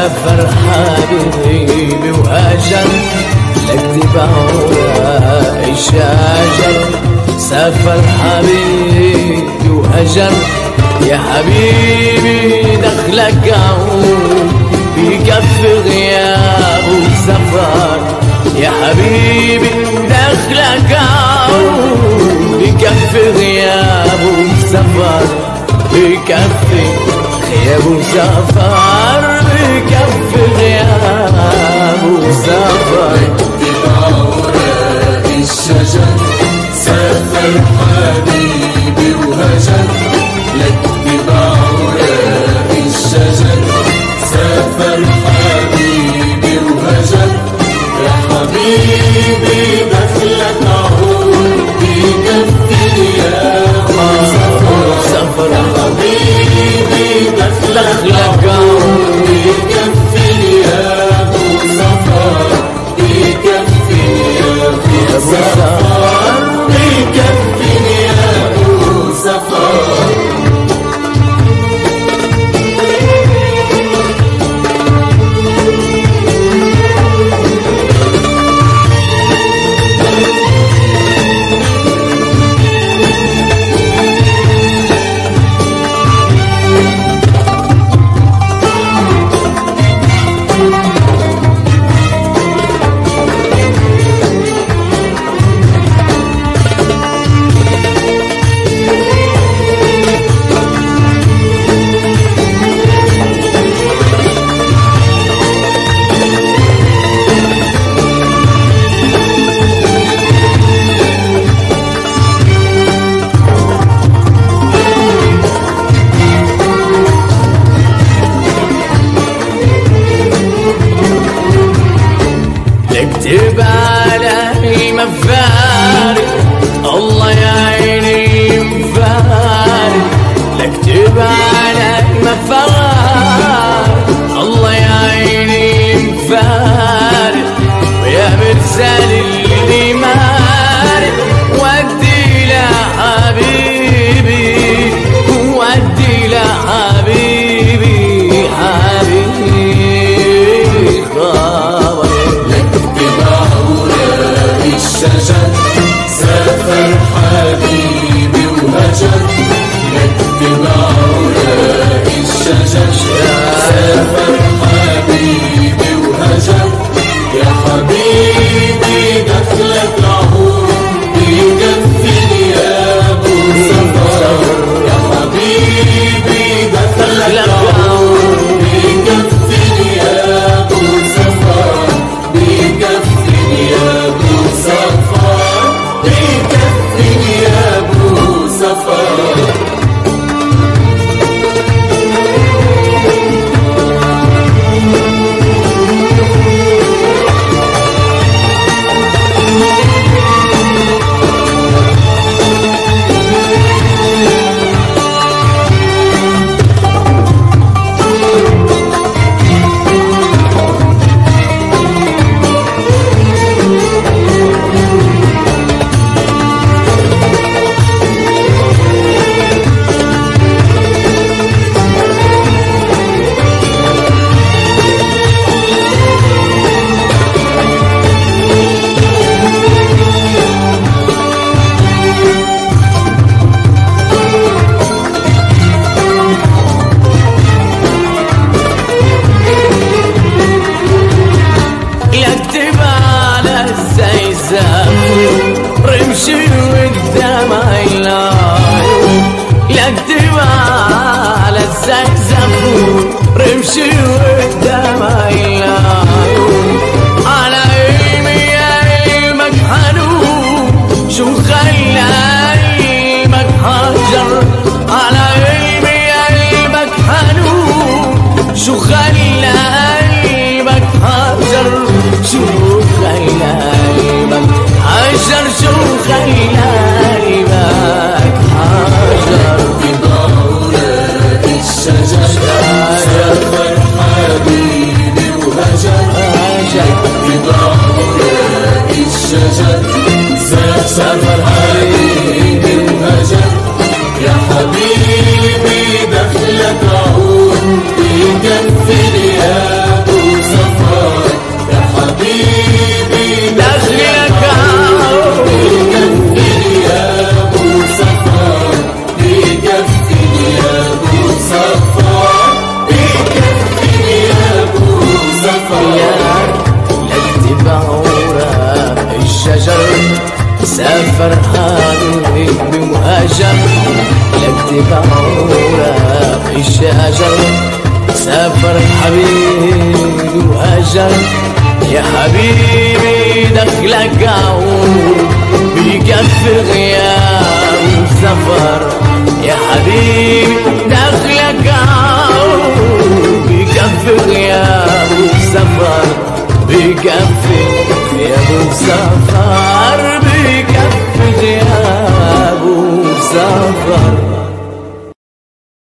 سافر حبيبي وهجر لاكتب اوراق الشجر. سافر حبيبي وهجر يا حبيبي دخلك عود بكف غيابه سفر. يا حبيبي دخلك عود بكف غيابه سفر. بكف غيابه سفر. بكف غيابه سفر. بأوراق الشجر سافر حبيبي وهجر. لك بأوراق الشجر سافر حبيبي وهجر. يا حبيبي دخلك عود بكف غيابه سفر. يا حبيبي دخلك عود بكف غيابه سفر. بكف غيابه سفر. بكف غيابه سفر. اكتب علي مفارق الله يا عيني مفارق. اكتب علي مفارق الله يا عيني مفارق. ويا مرسال اللي مارق ودي لحبيبي. ودي لحبيبي حبيبي خبر. الشجر سافر حبيبي وهجر. نكتب أوراق الشجر سافر حبيبي وهجر. يا حبيبي دخلك عود بكف غيابه سفر. يا حبيبي دخلك عود بكف غيابه سفر. بكف غيابه سفر. بكف غيابه سفر. رمشي قدام عيناي. يكتب على الزقزق رمشي قدام عيناي. على ايمي ايمك حنون شو خلى ايمك حجر. على ايمي ايمك حنون شو خلى ايمك حجر. شو خلى ايمك حجر. شو خلى ايمك حجر. بأوراق الشجر سافر حبيبي وهجر. بأوراق الشجر سافر حبيبي وهجر. يا حبيبي دخلك عود بكف غيابه ورق الشجر سافر حبيبي وهجر. يا حبيبي دخلك عود بيكفي غياب وسفر. يا حبيبي دخلك عود بيكفي غياب وسفر. بيكفي غياب وسفر. بيكفي غياب وسفر.